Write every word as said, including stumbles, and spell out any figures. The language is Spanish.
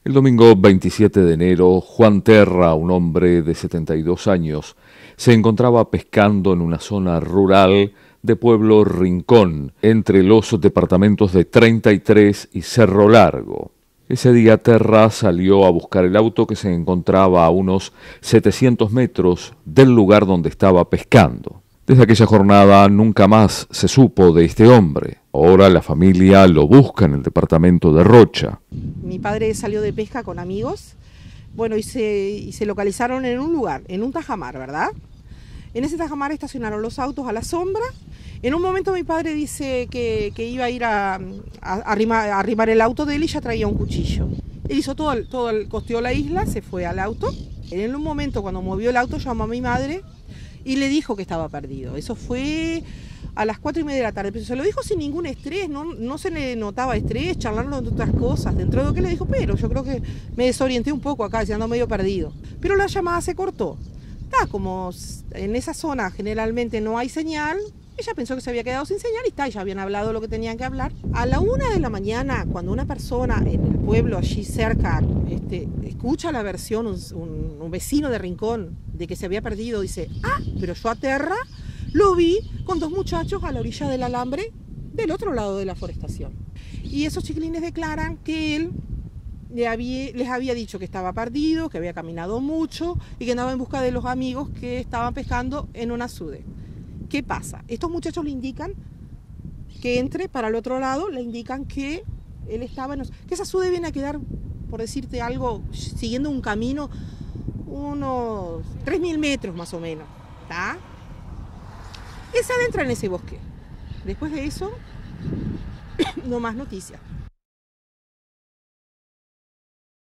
El domingo veintisiete de enero, Juan Terra, un hombre de setenta y dos años, se encontraba pescando en una zona rural de Pueblo Rincón, entre los departamentos de treinta y tres y Cerro Largo. Ese día Terra salió a buscar el auto que se encontraba a unos setecientos metros del lugar donde estaba pescando. Desde aquella jornada nunca más se supo de este hombre. Ahora la familia lo busca en el departamento de Rocha. Mi padre salió de pesca con amigos, bueno, y se, y se localizaron en un lugar, en un tajamar, ¿verdad? En ese tajamar estacionaron los autos a la sombra. En un momento mi padre dice que, que iba a ir a, a, a, arrimar, a arrimar el auto de él y ya traía un cuchillo. Él hizo todo, el, todo el, costeó la isla, se fue al auto. En un momento, cuando movió el auto, llamó a mi madre y le dijo que estaba perdido. Eso fue a las cuatro y media de la tarde, pero se lo dijo sin ningún estrés, no, no se le notaba estrés, charlando de otras cosas. Dentro de lo que le dijo, pero yo creo que me desorienté un poco acá, ando medio perdido. Pero la llamada se cortó. Está como en esa zona generalmente no hay señal, ella pensó que se había quedado sin señal y está, ya habían hablado lo que tenían que hablar. A la una de la mañana, cuando una persona en el pueblo allí cerca este, escucha la versión, un, un, un vecino de Rincón, de que se había perdido, dice, ah, pero yo a Terra lo vi con dos muchachos a la orilla del alambre del otro lado de la forestación. Y esos chiquilines declaran que él le había, les había dicho que estaba perdido, que había caminado mucho y que andaba en busca de los amigos que estaban pescando en una sude. ¿Qué pasa? Estos muchachos le indican que entre para el otro lado, le indican que él estaba en... que esa sude viene a quedar, por decirte algo, siguiendo un camino, unos tres mil metros más o menos, ¿está? Él se adentra en ese bosque. Después de eso, no más noticias.